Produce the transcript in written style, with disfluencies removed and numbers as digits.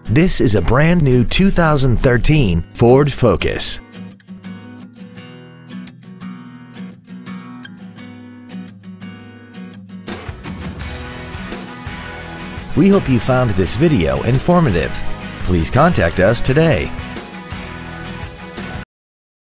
This is a brand new 2013 Ford Focus. We hope you found this video informative. Please contact us today.